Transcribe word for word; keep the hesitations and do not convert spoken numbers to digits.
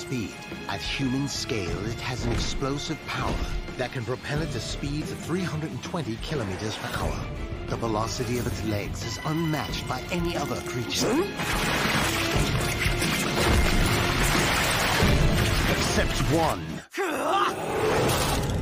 speed. At human scale, it has an explosive power that can propel it to speeds of three hundred twenty kilometers per hour. The velocity of its legs is unmatched by any other creature. Except one.